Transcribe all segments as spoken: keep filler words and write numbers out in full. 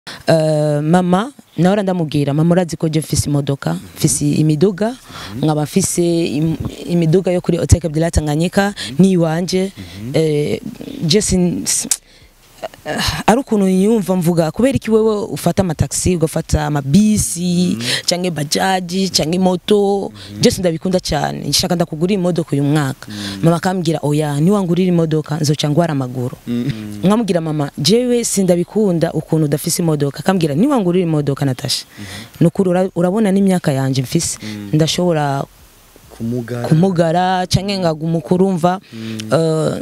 Uh, mama naora ndamubwira mama urazi ko je mfise imodoka mfise imiduga nkaba mfise im, imiduga yo kuri Hotel Abdullah Tanganyika ni wanje eh je sin ari ukuntu yumva mvuga kubera iki wewe ufata amataxi ugafata amabisi canke bajaji canke moto je sindabikunda cyane nshaka ndakugura imodoka uyu mwaka mama akambwira oya ni wangurira imodoka nzoca ngwara amaguru nkamubwira mama jewe sindabikunda ukuntu udafise imodoka akambwira ni wangurira imodoka Natasha nukuri urabona n'imyaka yanje mfise ndashobora kumugara kumugara canke ngagumukurumva uh,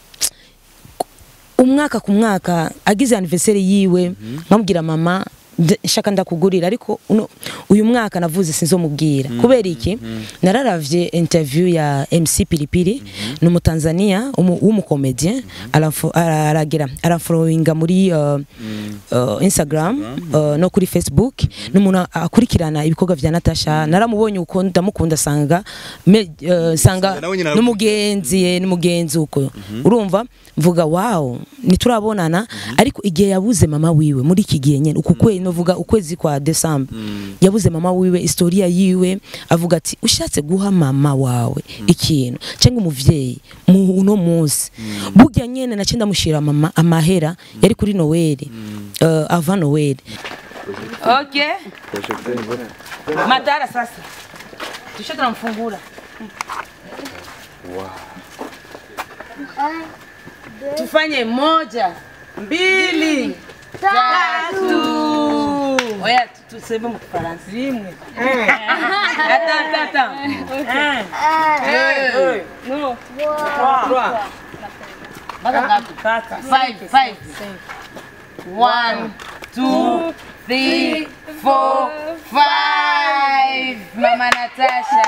umwaka ku mwaka agize anniversaire yiwe nkamubwira mama nshaka ndakugurira ariko uyu mwaka navuze sinzomubwira kubera iki nararavye interview ya M C Pilipili no mu Tanzania w'umukomedien aragira arafollowinga muri uh, uh, Instagram uh, no kuri Facebook n'umuntu akurikirana ibikorwa vya Natasha naramubonye uko ndamukunda sanga me, uh, sanga n'umugenzi n'umugenzi uko urumva mvuga wow niturabonana ariko igihe yabuze mama wiwe muri iki gihe nyene uko kwe novuga ukwezi kwa December yabuze mama wiwe historia yiwe avuga ati ushatse guha mama wawe ikintu cyangwa umuvyeyi mu uno munsi burya nyene nace ndamushira mama amahera yari kuri Noel uh, ava Noel okay madara sasa tusha tunamfungura wow tufanye moja mbili tatu oya tuseme mu Faransa rimwe ata ata ata eh no trois baka tatu five five one two three four five mama Natasha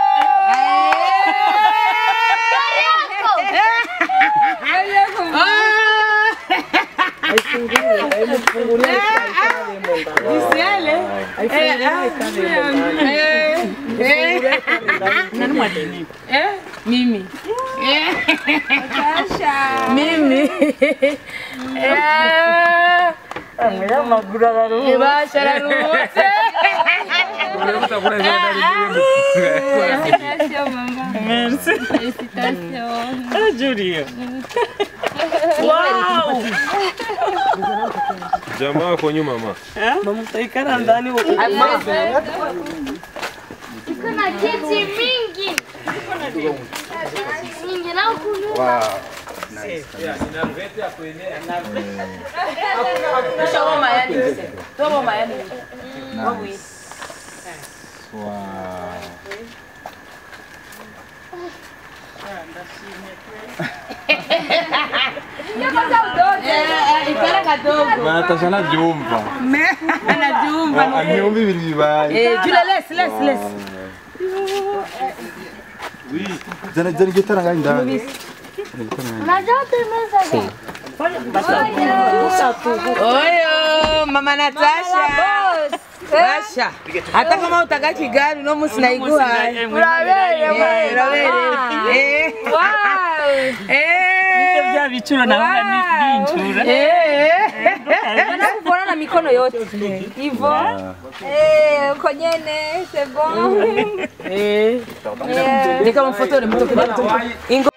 Mimi Mimi Amira magura raru basha raru Merci. Félicitations. Ah, Julia. Wow. Jamaa kwa nyuma mama. Mama utaikana ndani huko. Iko na kiti mingi. Iko na kiti mingi na huko. Wow. Nice. Yeah, ninamvete ya kuenea. Hakuna shawa mayani. Tobo mayani. Nice. Wow. Natasha anajiumba. Anajiumba. Aniumba ibintu bibaye. Eh, Julia laisse laisse laisse. Oui. Jana jana gitara ngani ndani. Unajua tumeza Oyo mama Natasha. Basha. Hata kama utaka Kigali no musi naiguha. Urabere urabere. Eh. Wow. Eh. Bya bicuro naona ni inchura. Eh. Anakuvona na mikono yote. Hivyo. Eh, uko nyene, c'est bon. Eh. Nika mfoto ni mtu kidogo.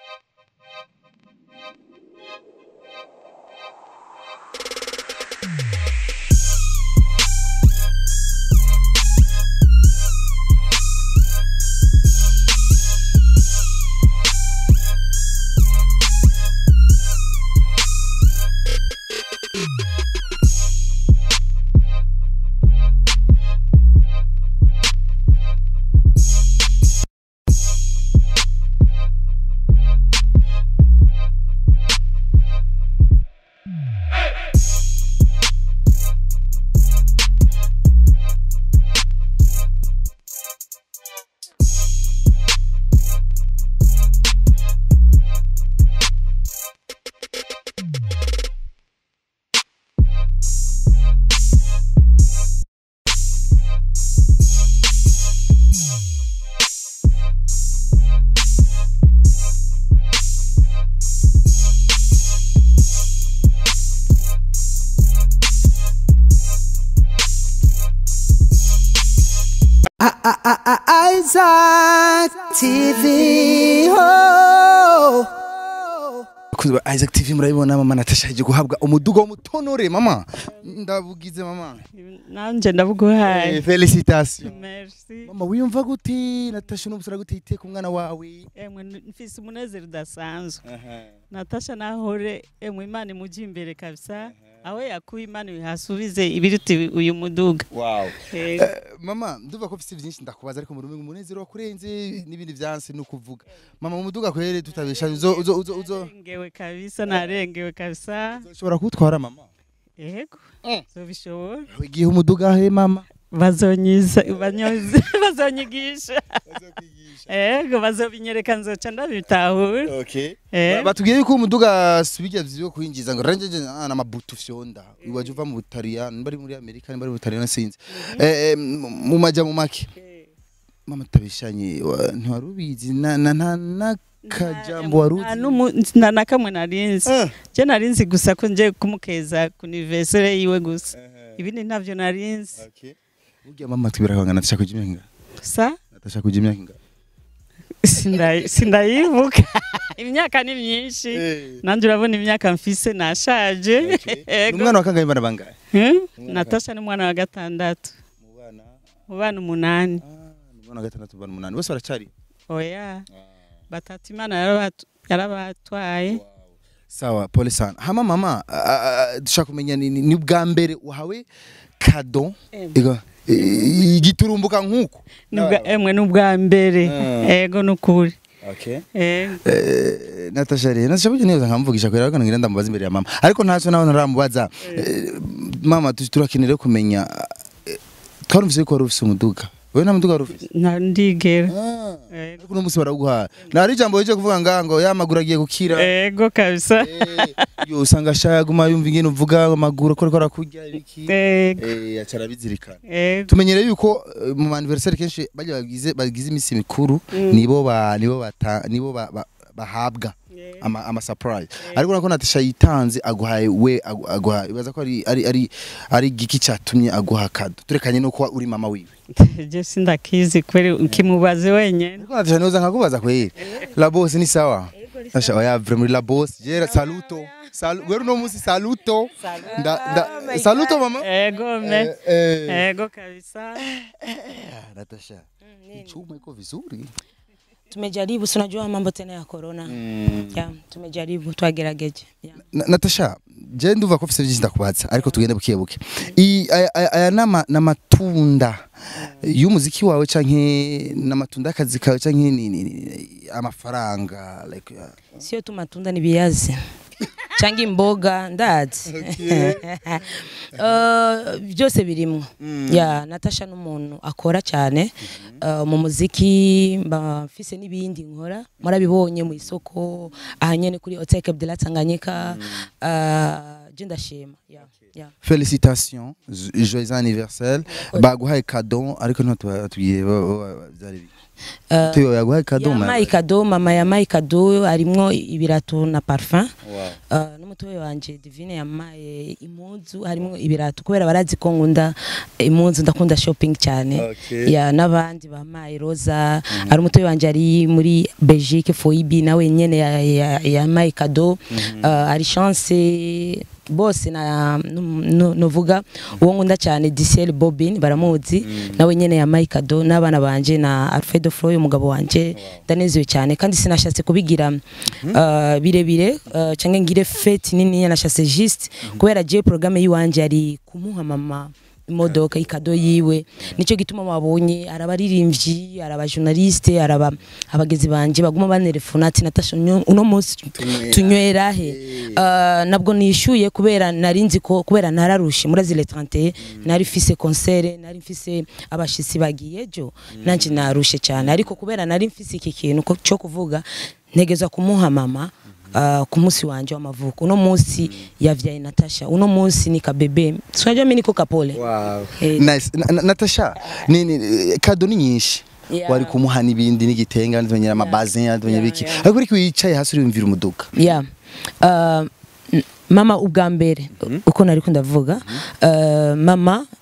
Isaac T V. Oh. Kuba Isaac T V murabibona mama Natasha yaje guhabwa umudugo w'umutonore mama. Ndabugize mama. Nanje ndabuguhaye. Eh, Félicitations. Merci. Mama wiyumva gute Natasha n'ubusura gute iteka umwana wawe? Emwe mfise umunezero udasanzwe. Natasha nahore emwe Imana imujye imbere kabisa. Aho yakuye Imana bihasubize ibiruti uyu muduga. Wow. Eh, Mama nduva ko mfite byinshi ndakubaza ariko mu rumengo umunezero wakurenze n'ibindi byanse no kuvuga. Mama mu muduga kwere tutabesha uzo uzo uzo uzo. Narengewe kabisa narengewe kabisa. Ushobora kutwara mama. Yego. So bishobora. Igihe umuduga he mama. Bazonyiza banyoze bazonyigisha. Ego bazobinyereka nzoca ndabitahura. Okay. Eh. Batubwiye yuko umuduga subijya vyo kwinjiza ngo ranjeje na mabutu fyonda. Iwaje uva mu Butaliyani bari muri Amerika bari mu Butaliyani sinzi. Eh mu maja mu make. Mama tabishanye ntiwarubizi na na na kajambo waruzi. Na na kamwe narinzi. Je narinzi gusa ko nje kumukeza ku anniversaire yiwe gusa. Ibindi ntavyo narinzi. Okay. Ugiye mama tubirahanga Natasha kujimya hinga. Sa? Natasha kujimya hinga. Sinda sindayibuka. Imyaka ni myinshi. Nanje urabona imyaka mfise nashaje. Umwana wa kangahe bana bangahe? Natasha ni mwana wa gatandatu. Mu bana? Mu bana umunani. Ah, mwana wa gatandatu bana umunani. Bose baracari? Oya. Batatu Imana yarabatwaye. Sawa, pole sana. Hama mama, dushaka kumenya ni bwa mbere uhawe kado. Ego igiturumbuka nkuko. Nubwa emwe nubwa mbere. Ego nukuri. Okay. Eh. Natasha rero Natasha buje neza nkamvugisha kwera ariko ngira ndamubaza imbere ya mama. Ariko ntacyo nawe naramubaza. Mama turakenere kumenya twarumvise ko warufise umuduga. Wewe na muduga warufise? Na ndigera. Eh. Kuno musi baraguha. Nari jambo rije kuvuga ngango yamagura agiye gukira. Ego kabisa. Yo usanga shaguma yumva ingene uvuga amaguru ko rikora kurya ibiki. Eh acara bizirikana. Tumenyere yuko mu anniversaire kenshi baje bagize bagize imisi mikuru nibo ba nibo bata nibo bahabwa ama ama surprise. Ariko nako Natasha yitanze aguhaye we aguhaye ibaza ko ari ari ari ari giki cyatumye aguha kado. Turekanye no kuba uri mama wiwe. Je sindakizi kweli ukimubaze wenyene. Natasha noza nkakubaza kweli. La boss ni sawa. Natasha oya vraiment la boss. Je saluto. Salu wewe no musi saluto. Nda nda saluto mama. Ego me. Ego kabisa. Natasha. Chuma iko vizuri. Tumejaribu tunajua mambo tena ya corona. Mm. Yeah, tumejaribu twagerageje. Yeah. Natasha, je nduva ko fise byinshi ndakubaza ariko tugende bukiye buke. I aya nama namatunda y'umuziki wawe canke namatunda akazi kawe canke ni amafaranga like uh, sio tu matunda ni biazi. Changi mboga ndazi. Okay. uh, byose birimo. Mm. Ya Natasha n'umuntu akora cyane uh, mu muziki mbafise nibindi nkora murabibonye mu isoko ahanyene kuri Hotel Cap de la Tanganyika. Mm. uh, je ndashima. Yeah. Yeah. Félicitations, joyeux anniversaire. Baguhaye cadeau ariko ntatugiye byari Uh, Tuyo yaguhaye kado mama. Yamaye kado mama yamaye kado arimwo ibirato na parfum. Wow. Uh, n'umutobe wanje Divine yamaye impuzu harimwo ibirato kubera barazi ko nkunda impuzu ndakunda shopping cyane. Okay. Ya nabandi bamaye Rosa mm -hmm. ari umutobe wanje ari muri Belgique Foibi nawe nyene yamaye ya kado. Mm -hmm. uh, ari chance bose na novuga uwo nkunda cyane Diciel Bobin baramuzi mm. nawe nyene yamaye kado n'abana banje na Alfredo Floy umugabo wanje ndanezewe cyane kandi sinashatse kubigira mm -hmm. uh, birebire uh, canke ngire fete nini yanashatse juste mm -hmm. kubera je programme yiwanje ari kumuha mama imodoka ikado yiwe nico gituma wabonye arabaririmbyi araba journaliste araba abagezi banje baguma banerefona ati Natasha uno munsi tunywera he uh, nabwo nishuye kubera narinzi ko kubera nararushe muri zile trente nari fise concert nari mfise abashitsi bagiye jo nanje narushe cyane ariko kubera nari mfise iki kintu cyo kuvuga ntegeza kumuha mama Uh, ku munsi wanje w'amavuko uno munsi mm. yavyaye Natasha uno munsi ni kabebe swajya mimi niko kapole. Wow. Hey. Nice. Na, Natasha ni, ni kado ni nyinshi. Yeah. Wari kumuha nibindi n'igitenga ndonyera amabazin ndonyera biki ariko uri kwicaye hasi uri umvira umuduka. Yeah. Uh, mama ubwa mbere mm -hmm. uko nari kundavuga mm -hmm. uh, mama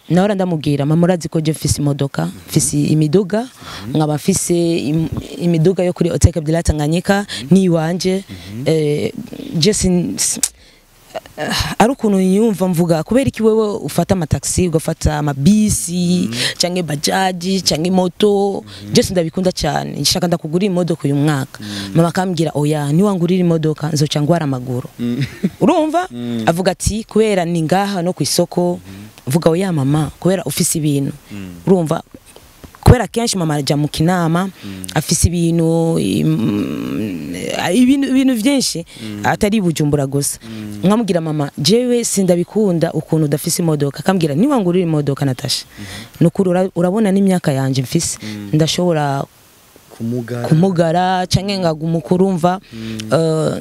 nahora ndamubwira mama urazi ko je mfise imodoka mfise imiduga nkaba mfise im- imiduga yo kuri Hotel Abdullah Tanganyika ni wanje eh je sin ari ukuntu yumva mvuga kubera iki wewe ufata amataxi ugafata amabisi canke bajaji canke moto je sindabikunda cyane nshaka ndakugura imodoka uyu mwaka mama akambwira oya ni wangurira imodoka nzoca ngwara amaguru urumva avuga ati kubera ni ngaha no kwisoko vuga oya mama kubera ufise ibintu urumva kubera kenshi mama ajya mu kinama afise ibintu im- ibintu ibintu byinshi atari bujumbura gusa nkamubwira mama jewe sindabikunda ukuntu udafise imodoka akambwira ni wangurira imodoka Natasha nukuri ura- urabona n'imyaka yanje mfise ndashobora kumugara kumugara canke ngaguma kurumva eh,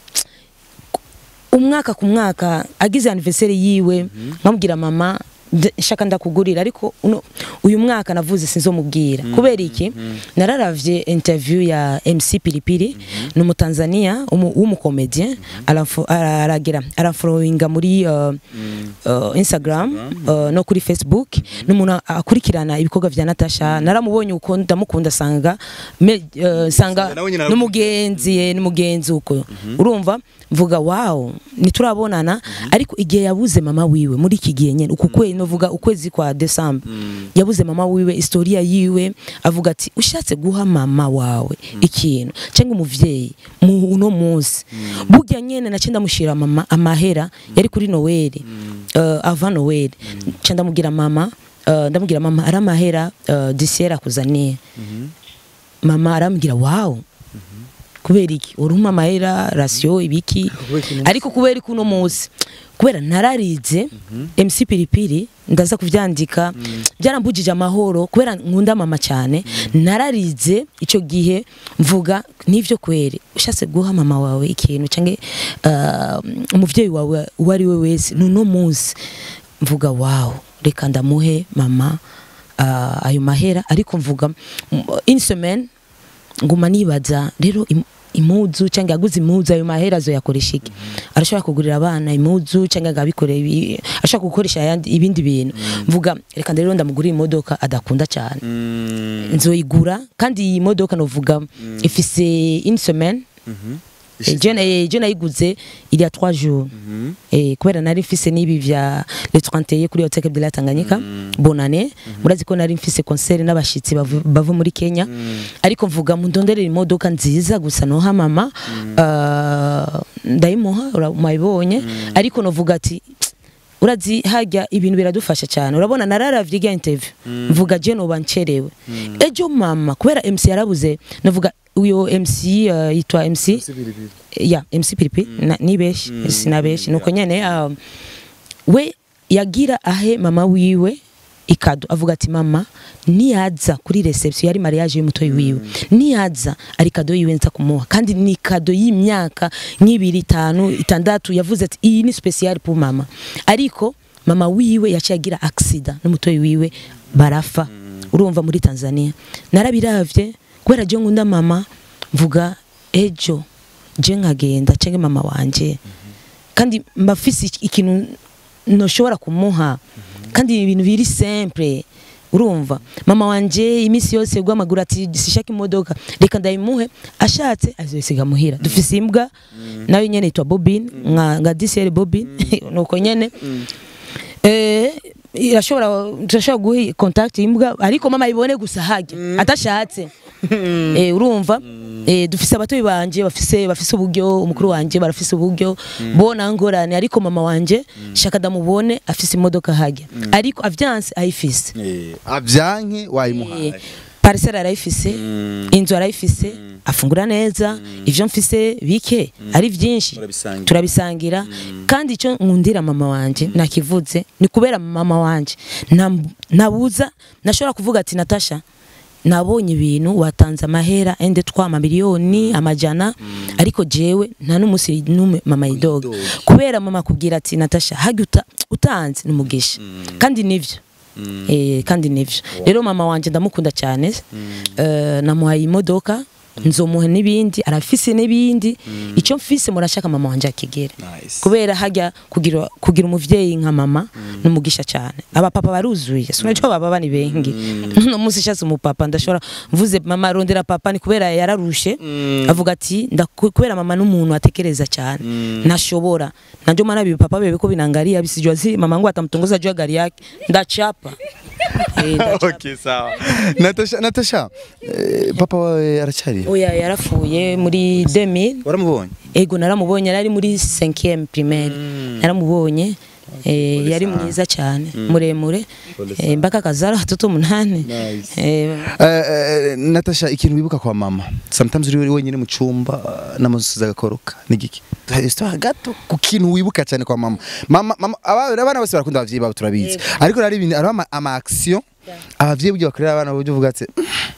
umwaka ku mwaka agize anniversaire yiwe nkamubwira mama nde- nshaka ndakugurira ariko uno uyu mwaka navuze sinzomubwira kubera iki nararavye interview ya M C Pilipili ni umutanzania w'umukomedien aragira arafollowinga muri uh, uh, Instagram uh, no kuri Facebook n'umuntu akurikirana ibikorwa vya Natasha naramubonye uko ndamukunda sanga me- uh, sanga nawe nyine n'umugenzi ye n'umugenzi uko urumva mvuga wow niturabonana ariko igihe yabuze mama wiwe muri iki gihe nyene uku kwezi novuga ukwezi kwa December yabuze mama wiwe historia yiwe avuga ati ushatse guha mama wawe ikintu cyangwa umuvyeyi mu uno munsi burya nyene nace ndamushira mama amahera yari kuri Noel uh, ava Noel nca ndamubwira mama uh, ndamubwira mama ari amahera uh, disiera kuzaniye mama arambwira wow kubera iki urumpa amahera ratio ibiki ariko kubera kuno munsi kubera nararize M C Pilipili ndaza kuvyandika byarambujije amahoro kubera nkunda mama cyane nararize ico gihe mvuga nivyo kwere ushatse guha mama wawe ikintu canke uh, umuvyeyi wawe wari we wese nuno munsi mvuga wow reka ndamuhe mama uh, ayo mahera ariko mvuga in semaine nguma nibaza rero im, imuzu cyangwa yaguze imuzu ayo mahera zo yakoresha iki arashobora kugurira abana imuzu cyangwa agabikorera ashaka gukoresha yandi ibindi bintu mvuga reka rero ndamugurira imodoka adakunda cyane nzoyigura kandi iyi modoka novuga ifise une semaine je je nayiguze il y a trois jours eh kubera nari mfise nibi vya le trente et un kuri Hotel Abdullah Tanganyika bonne année murazi ko nari mfise concert n'abashitsi bava muri Kenya ariko mvuga mu ndonderera imodoka nziza gusa no ha mama ndayimuha urayibonye ariko novuga ati urazi hajya ibintu biradufasha cyane urabona nararavye ga interview mvuga je no bancerewe ejo mama kubera M C yarabuze navuga uyo M C uh, yitwa M C ya M C Pilipili nibeshi sinabeshi nuko nyene uh, we yagira ahe mama wiwe ikado avuga ati mama niyaza kuri reception yari mariage y'umutoyi wiwe niyaza ari kado yiwe nza kumuha kandi ni kado y'imyaka nk'ibiri itanu itandatu yavuze ati iyi ni special pour mama ariko mama wiwe yaciyagira accident n'umutoyi wiwe barafa urumva muri Tanzania narabiravye kubera je ngunda mama mvuga ejo je nkagenda cenge mama wanje kandi mbafise ikintu noshobora kumuha kandi ibintu biri simple urumva mama wanje imisi yose gwa magura ati sishaka imodoka reka ndayimuhe ashatse azosiga muhira dufise imbwa nayo nyene itwa Bobin nga nga D C L Bobin nuko nyene eh irashobora turashobora guha contact imbwa ariko mama ibone gusa hajya atashatse eh urumva eh dufise abatoyi banje bafise bafise uburyo umukuru wanje barafise uburyo bona ngorane ariko mama wanje shaka ndamubone afise imodoka hajya ariko avyanse ayifise eh avyanke wayimuhaye parcelle arayifise inzu arayifise afungura neza ivyo mfise bike ari vyinshi turabisangira kandi ico nkundira mama wanje nakivuze ni kubera mama wanje nabuza nashobora kuvuga ati Natasha nabonye ibintu watanze amahera ende twama miliyoni amajana ariko jewe nta n'umusi nume mama idoga kubera mama kubwira ati Natasha hagi utanze numugisha kandi nivyo eh kandi nivyo rero mama wanje ndamukunda cyane eh namuhaye imodoka nzomuhe n'ibindi arafise n'ibindi icyo mfise murashaka mama wanje akigere Nice. kubera hajya kugira kugira umuvyeyi nka mama numugisha cyane aba papa baruzuye sinacyo baba bani bengi no musi shatse umupapa ndashobora mvuze mama rondera papa ni kubera yararushe avuga ati ndakubera mama n'umuntu atekereza cyane ntashobora nanjye mana bibi papa bebe ko binangaria bisijwa zi mama ngo atamutongoza jwa gari yake ndachapa eh ndachapa Okay, sawa. Natasha Natasha eh, papa wawe aracari? oya yarafuye muri deux mille Waramubonye? ego naramubonye yari muri cinquième primaire naramubonye eh yari mwiza cyane muremure eh, mbaka kazara watoto umunani eh Eh, Natasha ikintu wibuka kwa mama sometimes uri wenyine mu cyumba namusuza gakoroka nigiki histoire gato ku kintu wibuka cyane kwa mama mama mama abana bose barakunda abavyeyi babo turabizi ariko ari ibintu ari ama action abavyeyi byo bakorera abana byo uvuga ati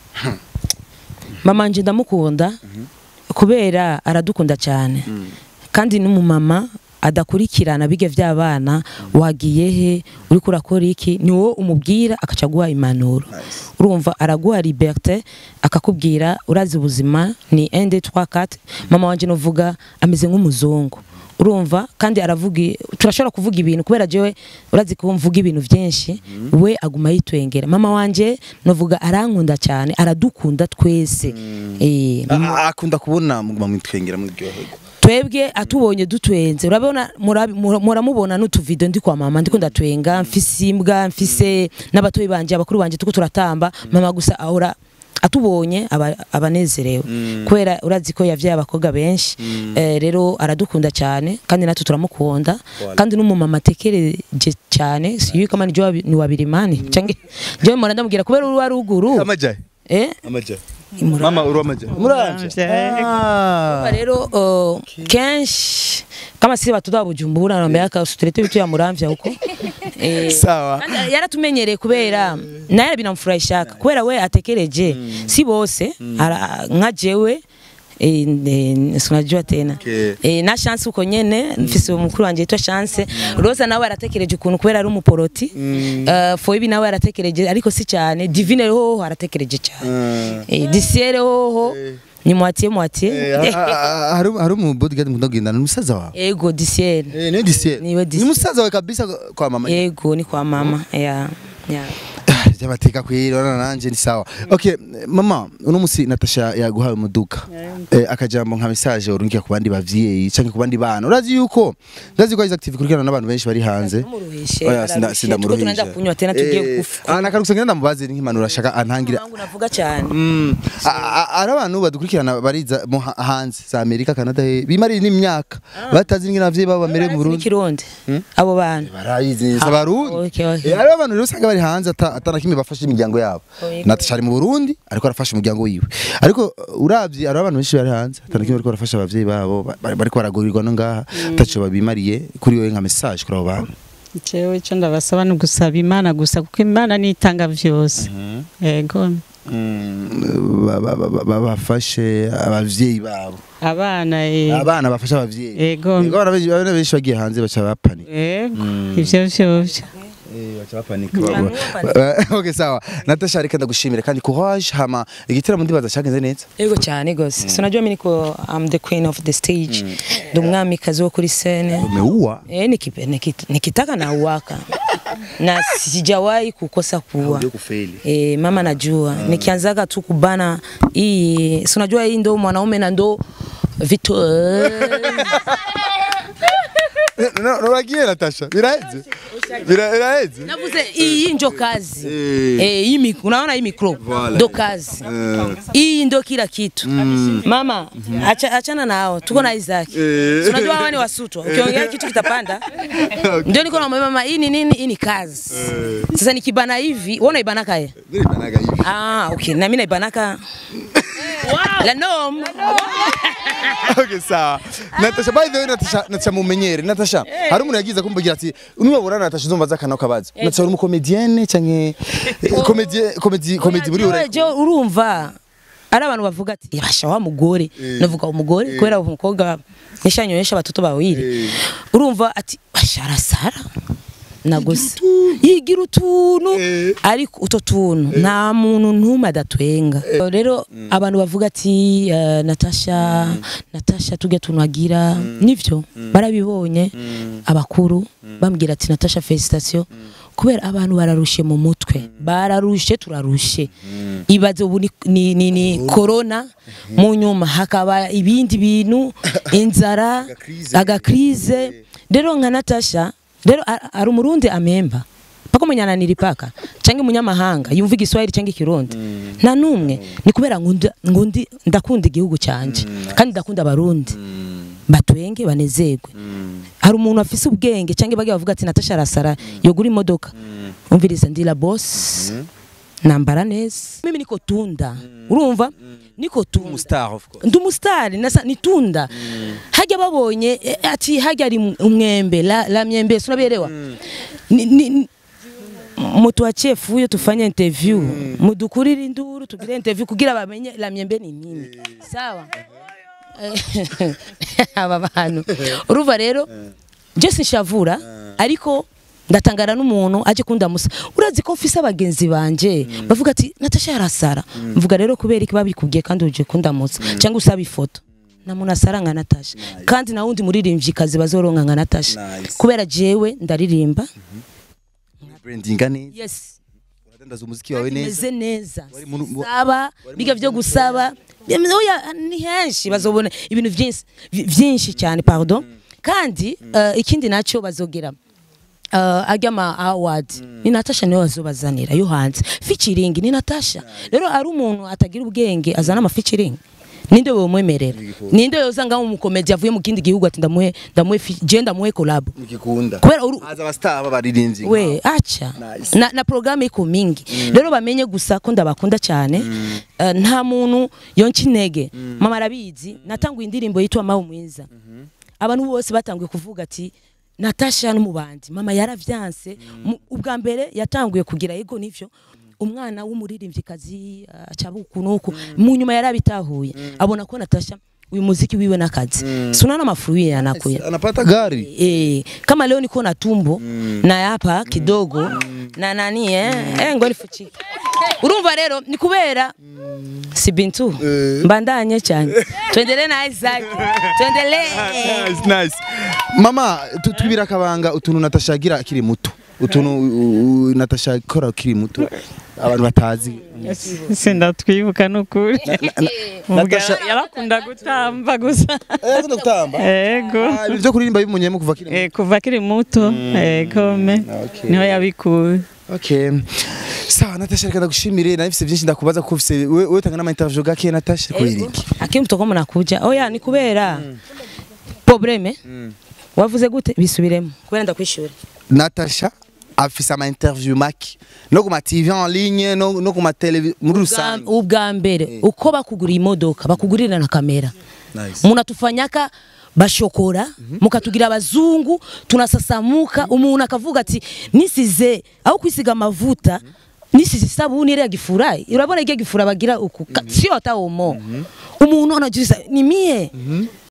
mama nje ndamukunda kubera aradukunda cyane kandi n'umumama adakurikirana bige vy'abana wagiye he uri kurakora iki ni wo umubwira akaca guha impanuro urumva araguha liberté akakubwira urazi ubuzima ni un deux trois quatre mama wanje novuga ameze nk'umuzungu urumva kandi aravuga turashobora kuvuga ibintu kubera jewe urazi ko mvuga ibintu byinshi we aguma yitwengera mama wanje novuga arankunda cyane aradukunda twese eh akunda kubona muguma mwitwengera mu ryohego twebwe atubonye dutwenze urabona muramubona n'utuvideo ndi kwa mama ndiko ndatwenga mfise imbwa mfise n'abatoyi banje abakuru banje tuko turatamba mama gusa ahora atubonye abanezerewe kwera urazi ko yavyaye abakobwa benshi rero aradukunda cyane kandi natwe turamukunda kandi n'umumama atekereje cyane siyo kama ni wabirimani cange je mora ndamubwira kubera uri waruguru amajaye eh amajaye mama uri amajaye muranje rero kenshi kama sisi batu da Bujumbura nambe akasuturete bitu ya muramvya huko eh sawa yaratumenyereye kubera naye binamfurahisha kubera we atekereje si bose nka jewe eh sinajua tena eh na chance uko nyene mfise umukuru wanje yitwa Chance Rosa nawe aratekereje ukuntu kubera ari umuporoti eh Foibi nawe aratekereje ariko si cyane Divine ho aratekereje cyane eh Disiere ho ni moitié moitié hari hari mu bodyguard mudogendana n'umusaza wawe ego Disiere eh ni Disiere ni musaza wawe kabisa kwa mama ego ni kwa mama ya ya yabateka kwirona nanje ni sawa okay mama uno musi Natasha yaguhawe muduka eh akajambo nka message urungiye ku bandi bavyeyi canke ku bandi bana urazi yuko ndazi ko active kurikirana n'abantu benshi bari hanze oya sinda sinda muruhishe tunaenda kunywa tena tugiye kufuka ana karusengera ndamubaze nk'impanuro ashaka antangira nangu navuga cyane ara abantu badukurikirana bariza hanze za Amerika Canada bimari n'imyaka batazi n'ingina abavyeyi babo bamere mu Burundi kironde abo bana barayizi abarundi ari abantu rero usanga bari hanze atana kimwe bafashe imiryango yabo Natasha ari mu Burundi ariko arafasha umuryango wiwe ariko uravye ari abantu benshi bari hanze atana kimwe ariko arafasha abavyeyi babo bariko baragurirwa no ngaha tacho babimariye kuri wewe nka message kuri abo bantu jewe ico ndabasaba no gusaba Imana gusa kuko Imana nitanga vyose yego babafashe abavyeyi babo abana abana bafasha abavyeyi yego abana benshi bagiye hanze baca bapani yego ivyo vyovyo okay sawa Natasha reka ndagushimira kandi courage hama igitera ndibaza cyagenze neza yego cyane gose sinajua mimi niko I'm the queen of the stage ndumwami kazi wo kuri scene umeua eh nikipe nikitaka na uwaka na sijawahi kukosa kuwa eh mama najua nikianzaga tu kubana hii sinajua hii ndo mwanaume na ndo vitu no no wagiye Natasha biraheze biraheze navuze hii ndio kazi eh hii mikro unaona hii mikro ndo kazi hii ndo kila kitu mama acha achana nao tuko na Isaac unajua hawa ni wasutwa ukiongea kitu kitapanda ndio niko na mama hii ni nini hii ni kazi sasa nikibana hivi unaona ibanaka yeye ibanaga hivi ah okay na mimi naibanaka la nom okay sawa Natasha by the way Natasha Natasha mumenyere Natasha hari umuntu yagize kumbugira ati unibabona Natasha uzumva zakana kabaza Natasha uri mu comedienne canke comedie comedie comedie buri ure je urumva ari abantu bavuga ati yabasha wa mugore navuga umugore kwera umukobwa nishanyonyesha abatoto bawire urumva ati bashara sara nagose yigira utuntu ariko uto tuntu nta muntu ntuma adatwenga rero abantu bavuga ati uh, Natasha Natasha tujya tunagira nivyo barabibonye abakuru bambwira ati Natasha felicitation kubera abantu bararushe mu mutwe bararushe turarushe ibaze ubu ni ni ni corona mu nyuma hakaba ibindi bintu inzara agakrize rero nka Natasha rero ari umurundi amemba pako munyana niripaka canke munyamahanga yumva igiswahili canke kirundi nta numwe ni kubera ngundi ndakunda igihugu canje kandi ndakunda abarundi batwenge banezerwe hari umuntu afise ubwenge canke bage bavuga ati Natasha arasara yogura imodoka umviriza ndi la boss nambara neza mimi niko tunda urumva niko tunda star of course ndu star nasa nitunda hajya babonye ati hajya ari umwembe la, la myembe sinaberewa mutuachie fuyo tufanye interview mudukurira induru tugire interview kugira bamenye la myembe ni nini sawa aba bantu uruva rero je sinshavura ariko ndatangara n'umuntu aje kunda musa urazi ko mfise abagenzi banje bavuga ati Natasha yarasara mvuga rero kubera iki babikubwiye kandi uje kunda musa cyangwa usaba ifoto na muntu asara nka Natasha kandi na wundi muririmbyi kazi bazoronka nka Natasha kubera jewe ndaririmba branding neza yes uradandaza umuziki wawe neza neza saba biga byo gusaba oya ni henshi bazobona ibintu byinshi byinshi cyane pardon kandi ikindi naco bazogera uh, agama award mm. ni Natasha niwe azobazanira yo hanze featuring ni Natasha rero ari umuntu atagira ubwenge azana ama featuring ninde we mwemerera ninde yozanga mu comedy avuye mu kindi gihugu ati ndamuhe ndamuhe je ndamuhe collab mukikunda kubera aza abastar babaririnzi we acha nice. na, na programme iko mingi mm. rero bamenye gusa ko ndabakunda cyane mm. uh, nta muntu yonki intege mm. mama arabizi mm. natanguye indirimbo yitwa Mawu mwiza mm -hmm. abantu bose batanguye kuvuga ati Natasha n'umubandi mama yaravyanse mm. ubwa mbere yatanguye kugira ego nivyo umwana w'umuririmbyi kazi acabukunuko mm. mu nyuma yarabitahuye mm. abona ko Natasha uyu muziki wiwe nakazi mm. sunana mafuruye yanakuya anapata gari eh kama leo niko na tumbo mm. na hapa kidogo mm. na nani eh mm. eh ngori fuchi urumva rero ni kubera mm. si bintu uh. mbandanye cyane tuendelee na Isaac tuendelee nice nice mama tutubira kabanga utuntu Natasha agira akiri muto utuntu Natasha akora akiri muto abantu batazi senda twibuka nukuri Natasha yarakunda gutamba gusa eh gutamba ego byo kuririmba bimunyemo kuva kiri eh kuva kiri muto ego me niho yabikuye okay sawa Natasha reka ndagushimire nafise byinshi ndakubaza ko ufise wewe tangana ama interview gake Natasha kwiriki akimwe mutoko nakuja oya ni kubera probleme wavuze gute bisubiremo kubera ndakwishura Natasha afisa ama interview maki no kuma T V en ligne no no kuma television muri rusange ubwa mbere uko bakugura imodoka bakugurira na kamera nice muna tufanyaka bashokora mm -hmm. mukatugira abazungu tunasasamuka umuntu akavuga ati nisize au kwisiga amavuta mm -hmm. nisize sabuni ire gifurayi urabona ige gifura bagira uku mm -hmm. sio hata omo mm -hmm. umuntu anajuza ni mie mm -hmm.